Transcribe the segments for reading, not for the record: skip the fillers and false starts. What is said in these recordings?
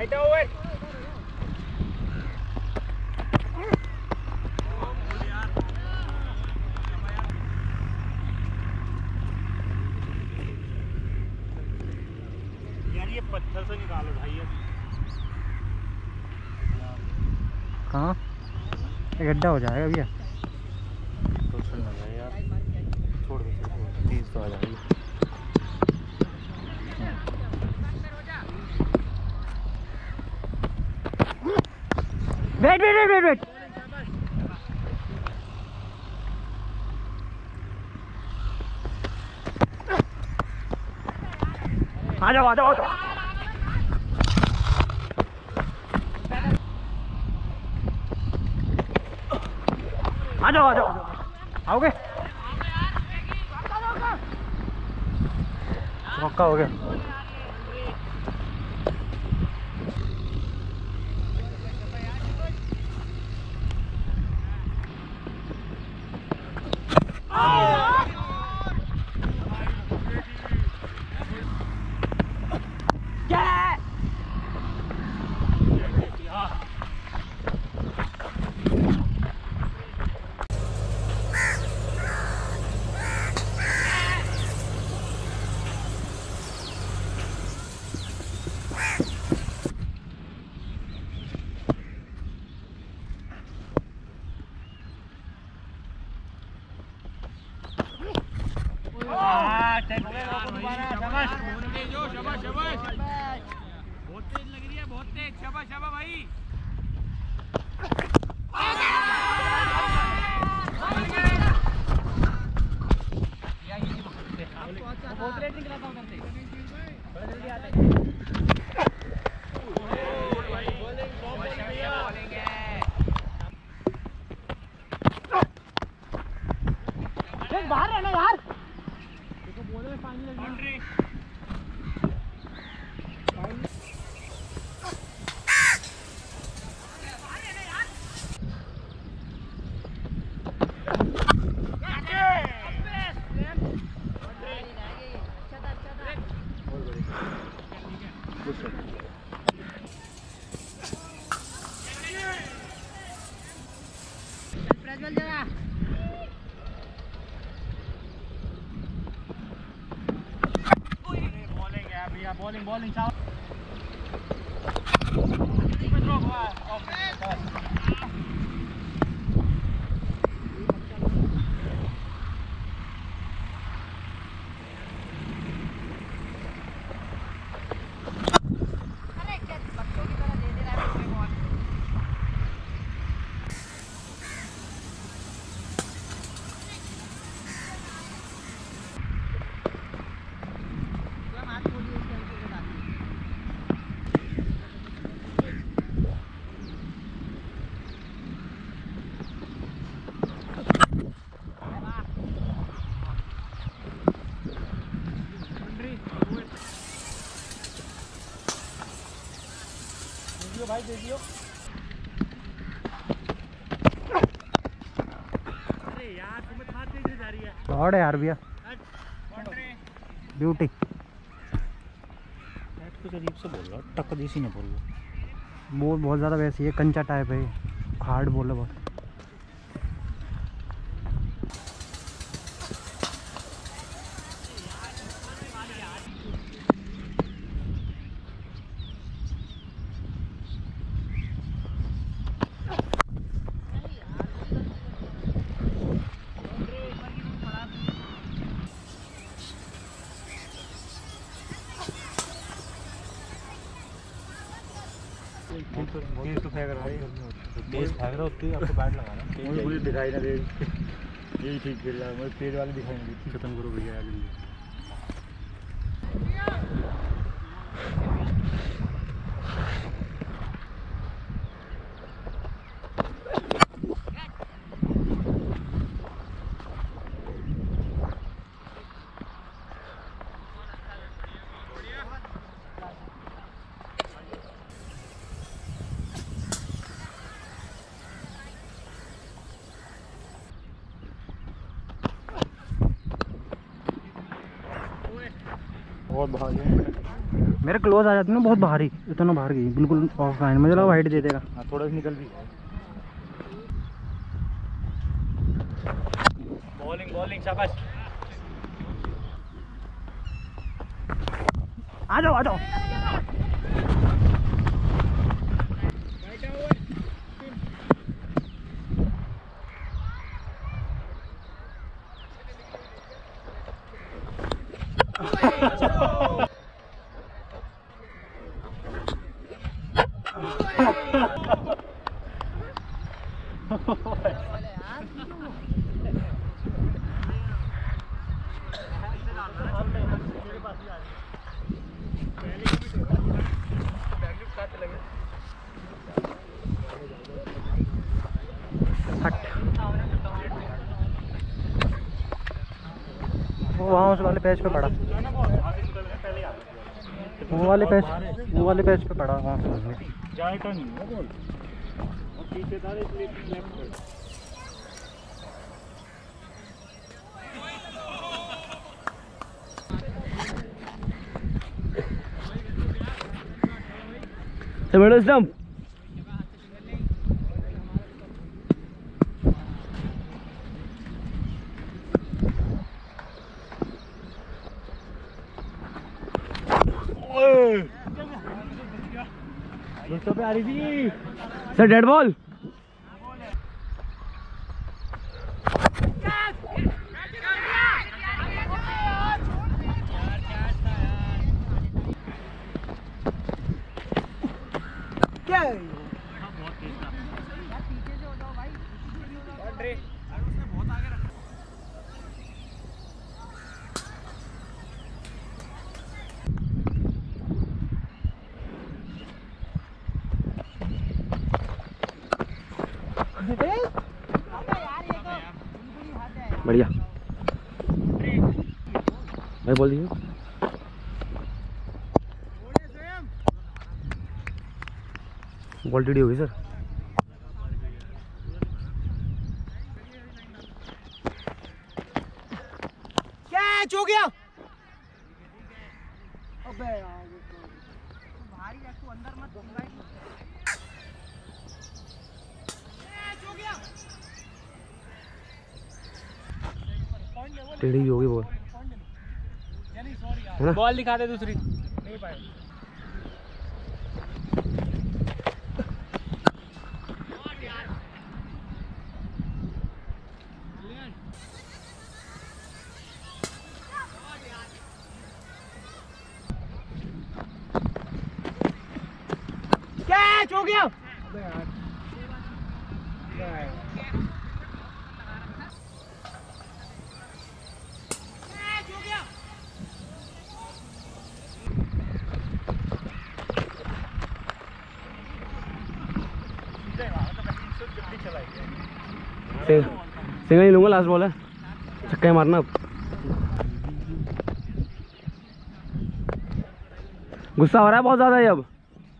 यार ये पत्थर से निकालो भाई। कहाँ गड्ढा हो जाएगा भैया। तो सुन लगा यार, छोड़ दो तेज तो आ जाएगी। Wait wait wait wait wait. आ जाओ आ जाओ आ जाओ। आ जाओ आ जाओ। आओगे? मौका हो गया। बहुत तेज लग रही है, बहुत तेज। शाबाश शाबाश भाई। बहुत रेट निकलाता हूँ करते बड़ा जल्दी आता है। बाहर रहना यार। देखो बोले में पानी लग रहा है। प्रज्वल जरा बॉलिंग है भैया, बॉलिंग बॉलिंग चाव। भाई दे दियो। अरे यार तुम्हें हाथ कैसे जा रही है? शॉट है यार भैया, ब्यूटी। कुछ अजीब से बोल रहा, टक्कर जैसी नहीं बोल रहा। बॉल बहुत ज़्यादा वैसी है, कंचा टाइप है, हार्ड बॉल है बहुत। तेज तो फेंक रहा है, तेज फेंक रहा उतनी आपको बैट लगाना। मुझे दिखाई ना दे, यही ठीक खेल रहा है। मुझे तेज वाली दिखाई नहीं देती। खत्म करो भैया जल्दी। बहुत भागे। मेरे क्लोज आ जाती ना बहुत बाहर ही, इतना बाहर गई बिल्कुल ऑफ लाइन, मुझे लगा वाइड दे देगा। हाँ थोड़ा सा निकल भी। बॉलिंग बॉलिंग शाबाश। आ जाओ आ जाओ। वो वहाँ उस वाले पेज पे पड़ा, वो वाले पेज पे पड़ा वहाँ से। जाएगा नहीं वो बॉल, और पीछे था इसलिए लेफ्ट कर। Middle stump. दोस्तों पे आ रही थी सर डेड बॉल। क्या बढ़िया भाई बोल दीजिए। बॉल टीडी होगी सर। कैच हो गया। अबे यार भारी है, तू अंदर मत घुस भाई। कैच हो गया। टेढ़ी भी होगी बॉल, है ना? बॉल दिखा दे दूसरी, नहीं पाए। कैच हो गया। सिंगल ही लूंगा, लास्ट बॉल है, छक्का ही मारना। गुस्सा हो रहा है बहुत ज्यादा ही अब।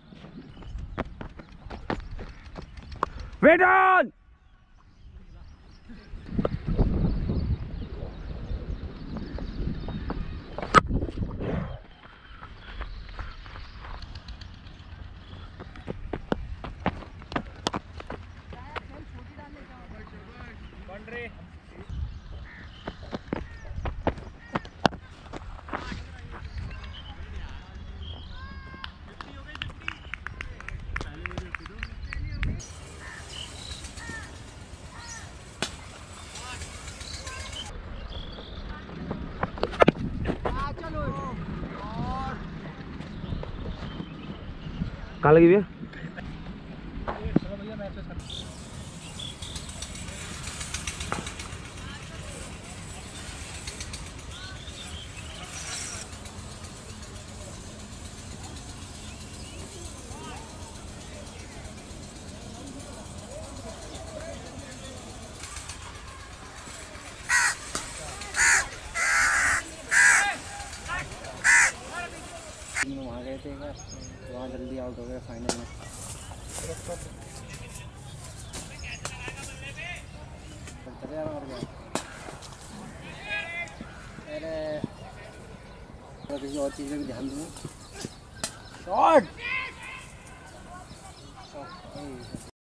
Wait on. कहाँ लगी भैया? वहाँ गए थे, वहाँ जल्दी आउट हो गए फाइनल में। अरे किसी और चीज़ में भी ध्यान दूँ। शॉट